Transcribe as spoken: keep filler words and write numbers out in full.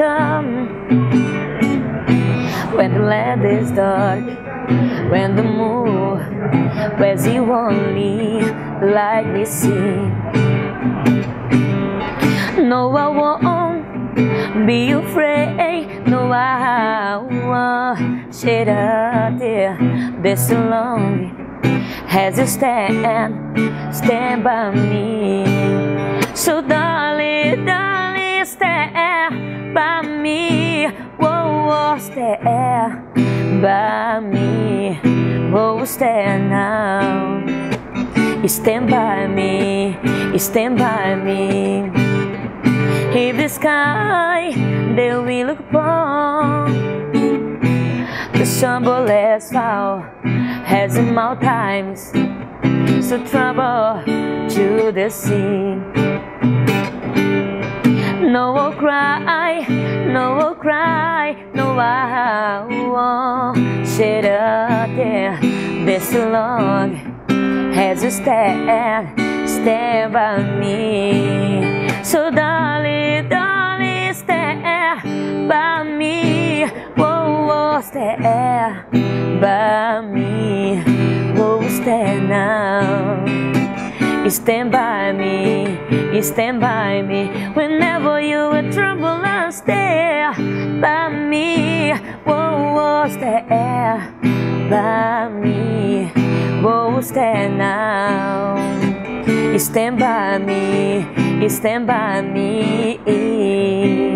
come when the land is dark, when the moon wears you only like me see. No, I won't be afraid. No, I won't shed a tear. This so long as you stand, stand by me. So darling, darling, stand by me. Whoa, whoa, stand by me. Whoa, stand now. Stand by me, stand by me. If the sky that we look upon, the stumble as fall has in more times, so trouble to the sea. No will cry, no will cry, no I won't shed a tear. This long as you stand, stand by me. So darling, darling, stand by me. Whoa, whoa, stand by me. Whoa, stand now. Stand by me, stand by me. Whenever you in trouble, I'll stand by me. Whoa, whoa, stand by me. Whoa, stand now. Stand by me, stand by me.